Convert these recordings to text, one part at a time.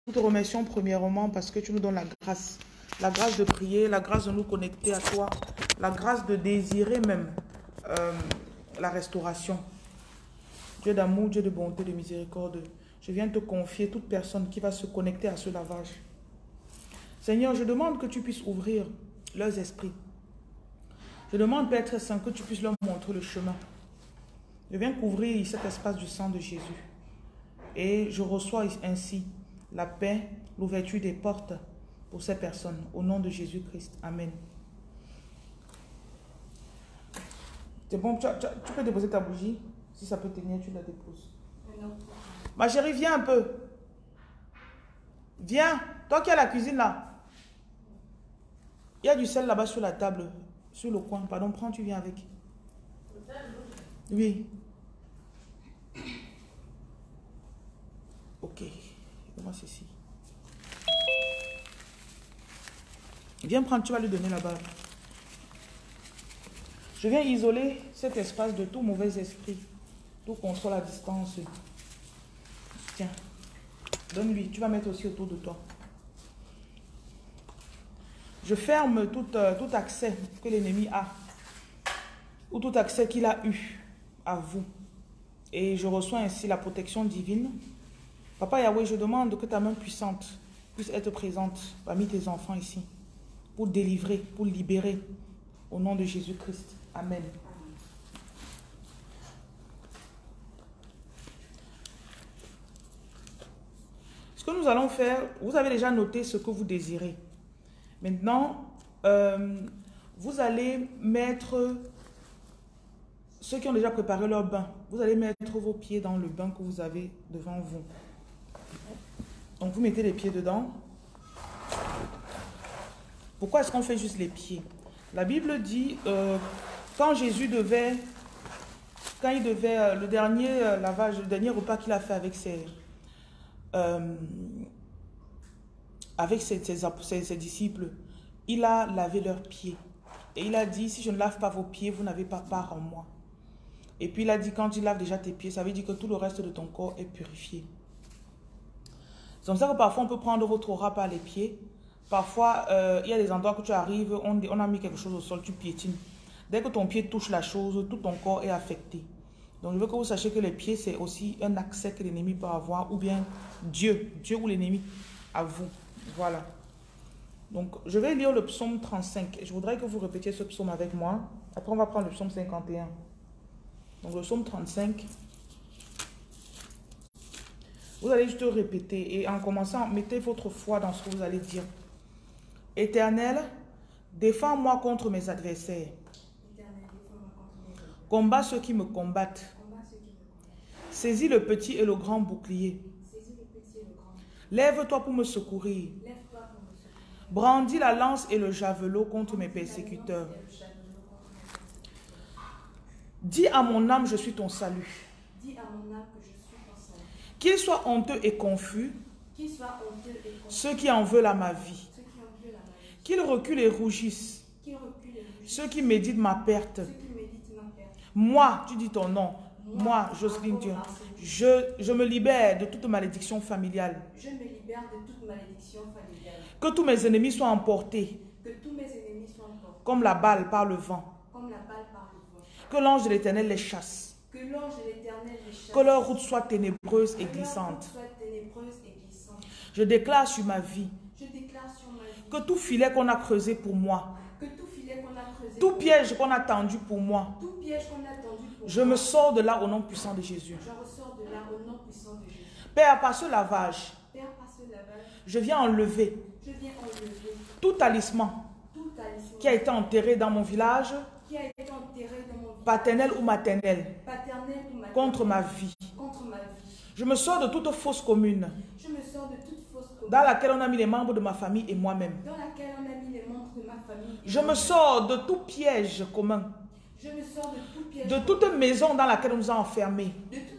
te remercions premièrement parce que tu nous donnes la grâce de prier, la grâce de nous connecter à toi, la grâce de désirer même la restauration. Dieu d'amour, Dieu de bonté, de miséricorde, je viens te confier toute personne qui va se connecter à ce lavage. Seigneur, je demande que tu puisses ouvrir leurs esprits. Je demande, Père très saint, que tu puisses leur montrer le chemin. Je viens couvrir cet espace du sang de Jésus. Et je reçois ainsi la paix, l'ouverture des portes pour ces personnes. Au nom de Jésus-Christ. Amen. C'est bon, tu peux déposer ta bougie. Si ça peut tenir, tu la déposes. Non. Ma chérie, viens un peu. Viens. Toi qui as la cuisine là. Il y a du sel là-bas sur la table. Sur le coin. Pardon, prends, tu viens avec. Oui. Ok. Donne-moi ceci. Viens prendre, tu vas lui donner là-bas. Je viens isoler cet espace de tout mauvais esprit. Tout contrôle à distance. Tiens. Donne-lui. Tu vas mettre aussi autour de toi. Je ferme tout accès que l'ennemi a. Ou tout accès qu'il a eu à vous. Et je reçois ainsi la protection divine. Papa Yahweh, je demande que ta main puissante puisse être présente parmi tes enfants ici. Pour délivrer, pour libérer. Au nom de Jésus-Christ. Amen. Ce que nous allons faire, vous avez déjà noté ce que vous désirez. Maintenant, vous allez mettre, ceux qui ont déjà préparé leur bain, vous allez mettre vos pieds dans le bain que vous avez devant vous. Donc vous mettez les pieds dedans. Pourquoi est-ce qu'on fait juste les pieds? La Bible dit, quand Jésus devait, le dernier lavage, le dernier repas qu'il a fait avec ses disciples, il a lavé leurs pieds. Et il a dit, si je ne lave pas vos pieds, vous n'avez pas part en moi. Et puis il a dit, quand tu laves déjà tes pieds, ça veut dire que tout le reste de ton corps est purifié. C'est comme ça que parfois on peut prendre votre aura par les pieds. Parfois, il y a des endroits que tu arrives, on a mis quelque chose au sol, tu piétines. Dès que ton pied touche la chose, tout ton corps est affecté. Donc je veux que vous sachiez que les pieds, c'est aussi un accès que l'ennemi peut avoir, ou bien Dieu ou l'ennemi à vous. Voilà. Donc je vais lire le psaume 35. Je voudrais que vous répétiez ce psaume avec moi. Après, on va prendre le psaume 51. Donc le psaume 35. Vous allez juste répéter. Et en commençant, mettez votre foi dans ce que vous allez dire. Éternel, défends-moi contre mes adversaires. Combat ceux qui me combattent. Saisis le petit et le grand bouclier. Lève-toi pour me secourir. Brandis la lance et le javelot contre mes persécuteurs. Dis à mon âme, je suis ton salut. Qu'ils soient honteux et confus, ceux qui en veulent à ma vie. Qu'ils reculent et rougissent, ceux qui méditent ma perte. Moi, tu dis ton nom, moi, Jocelyne Dieu, je me libère de toute malédiction familiale. Que tous mes ennemis soient emportés, comme la balle par le vent. Que l'ange de l'Éternel les chasse. Que leur route soit ténébreuse et glissante. Je déclare sur ma vie que tout filet qu'on a creusé pour moi, tout piège qu'on a tendu pour moi, je me sors de là au nom puissant de Jésus. Père, par ce lavage, je viens enlever tout talisman qui a été enterré dans mon village, paternel ou maternel, contre ma vie. Je me sors de toute fausse commune dans laquelle on a mis les membres de ma famille et moi-même. Je me sors de tout piège commun, de toute maison dans laquelle on nous a enfermés.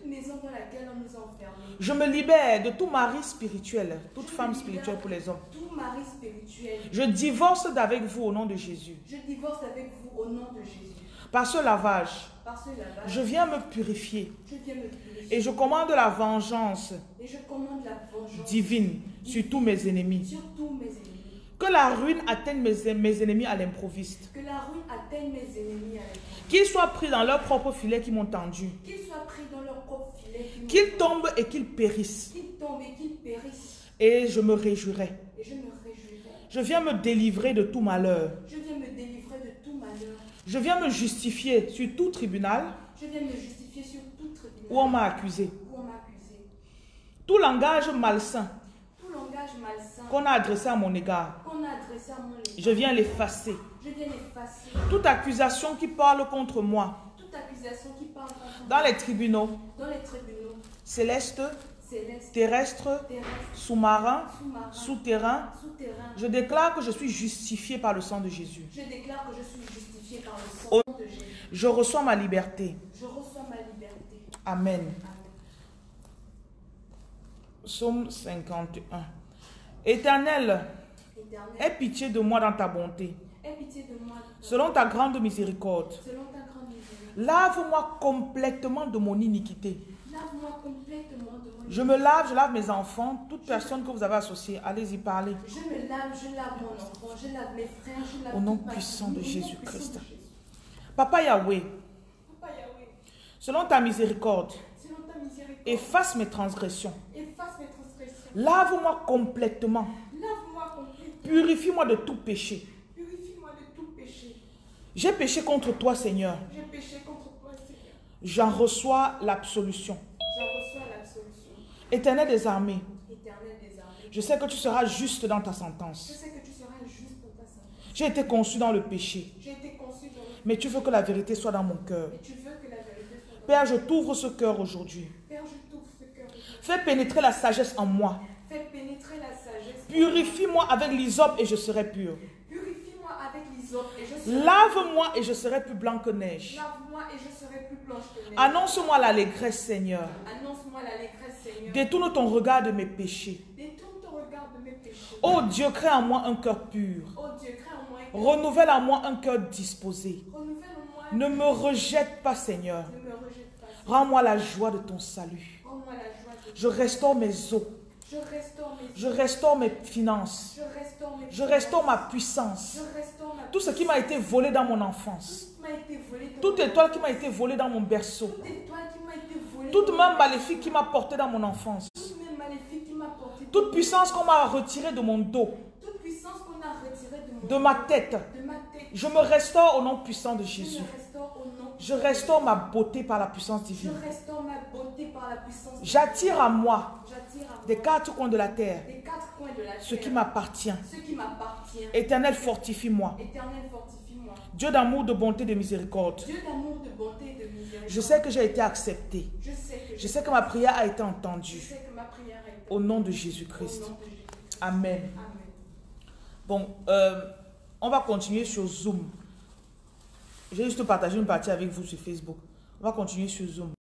Je me libère de tout mari spirituel, toute femme spirituelle pour les hommes. Je divorce d'avec vous au nom de Jésus. Par ce lavage, par ce lavage, je viens me purifier. je viens me purifier. Et je commande la vengeance Et je commande la vengeance divine sur tous mes ennemis. sur tous mes ennemis. Que la ruine atteigne mes ennemis à l'improviste. Que la ruine atteigne mes ennemis à l'improviste. Qu'ils soient pris dans leur propre filet qui m'ont tendu. Qu'ils soient pris dans leur propre filet. Qu'ils tombent et qu'ils périssent. Qu'ils tombent et qu'ils périssent. Et je me réjouirai. Et je me réjouirai. Je viens me délivrer de tout malheur. Je viens me délivrer de tout malheur. Je viens me justifier sur tout tribunal Je viens me justifier sur tout tribunal où on m'a accusé. où on m'a accusé. Tout langage malsain Tout langage malsain qu'on a adressé à mon égard, qu'on a adressé à mon égard, je viens l'effacer. je viens l'effacer. Toute accusation qui parle contre moi Toute accusation qui parle contre dans moi les tribunaux dans les tribunaux célestes, célestes, terrestres, terrestres, sous-marins, sous-marins, souterrains, souterrains, je déclare que je suis justifié par le sang de Jésus. je déclare que je suis justifié par le Au- sang de Jésus. Je reçois ma liberté. Je reçois ma liberté. Amen. Amen. Psaume 51. Éternel, Éternel, aie pitié de moi dans ta bonté, aie pitié de moi selon ta grande miséricorde. selon ta grande miséricorde. Lave-moi complètement de mon iniquité. Lave-moi complètement de mon Je me lave, je lave mes enfants, toute personne que vous avez associée. Allez-y, parlez. Je me lave, je lave mon enfant, je lave mes frères, je lave Au nom toute ma puissant famille, de au nom Jésus-Christ. puissant de Jésus. Papa Yahweh, Papa Yahweh, selon ta miséricorde, selon ta miséricorde, efface mes transgressions. efface mes transgressions. Lave-moi complètement. Lave-moi complètement. Purifie-moi de tout péché. Purifie-moi de tout péché. J'ai péché contre toi, Seigneur. J'ai péché contre toi, Seigneur. J'en reçois l'absolution. J'en reçois l'absolution. Éternel des armées, Éternel des armées, je sais que tu seras juste dans ta je sentence. sais que tu seras juste pour ta sainteté. J'ai été conçu dans le péché, J'ai été conçu dans le... mais tu veux que la vérité soit dans mon cœur. Et tu veux que la vérité soit dans Père, je t'ouvre ce cœur aujourd'hui. Père, je t'ouvre ce cœur. Fais pénétrer la sagesse en moi. Fais pénétrer la sagesse. Purifie-moi avec l'hysope et je serai pur. Purifie-moi avec l'hysope et je serai... Lave-moi et je serai plus blanc que neige. Lave-moi et je serai plus blanche que neige. Annonce-moi l'allégresse, Seigneur. Annonce-moi l'allégresse, Seigneur. Détourne ton regard de mes péchés. Détourne ton regard de mes péchés. Ô Dieu, crée en moi un cœur pur. Oh Dieu, crée en moi un Renouvelle en moi un cœur disposé. Renouvelle en moi. Ne me rejette pas, Seigneur. Ne me rejette pas. Rends-moi la joie de ton salut. Rends-moi la joie de... Je restaure mes os. Je restaure mes... Je restaure mes finances. Je restaure mes... Je restaure ma puissance. Je restaure ma... Tout ce qui m'a été volé dans mon enfance. Tout m'a été volé de Toute mon... étoile qui m'a été volée dans mon berceau. Toute étoile qui m'a été volée Toute de main mon... maléfique qui m'a porté dans mon enfance. Toute main maléfique qui m'a porté... de Toute mon- puissance qu'on m'a retirée de mon dos, Toute puissance qu'on a retirée de mon... de ma tête. De ma tête. Je me restaure au nom puissant de Je Jésus. me restaure au nom... Je restaure ma beauté par la puissance Je divine. restaure ma beauté par la puissance... de J'attire à moi J'attire à des moi quatre coins de la terre des quatre coins de la terre ce qui m'appartient. ce qui m'appartient. Éternel, fortifie-moi. Éternel, fortifie-moi. Dieu d'amour, de bonté, de miséricorde. Dieu d'amour, de bonté et de miséricorde. Je sais que j'ai été accepté. Je sais que Ma prière a été je entendue. sais que ma prière est Au nom de au Jésus-Christ. nom de Jésus. Amen. Amen. Bon, on va continuer sur Zoom. J'ai juste partagé une partie avec vous sur Facebook. On va continuer sur Zoom.